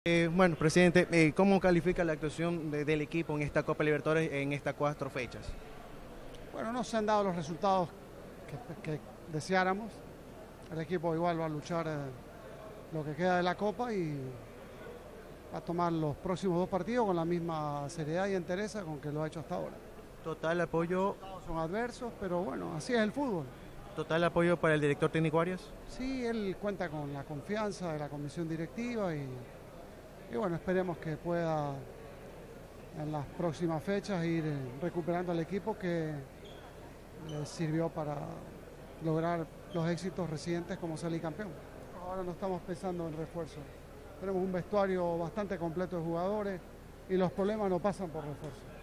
Bueno, presidente, ¿cómo califica la actuación del equipo en esta Copa Libertadores en estas 4 fechas? Bueno, no se han dado los resultados que deseáramos. El equipo igual va a luchar lo que queda de la Copa y va a tomar los próximos 2 partidos con la misma seriedad y entereza con que lo ha hecho hasta ahora. Total apoyo, Son adversos, pero bueno, así es el fútbol. total apoyo para el director técnico Arias. Sí, él cuenta con la confianza de la comisión directiva y bueno, esperemos que pueda en las próximas fechas ir recuperando al equipo que le sirvió para lograr los éxitos recientes como salir campeón. Ahora no estamos pensando en refuerzo. Tenemos un vestuario bastante completo de jugadores y los problemas no pasan por refuerzo.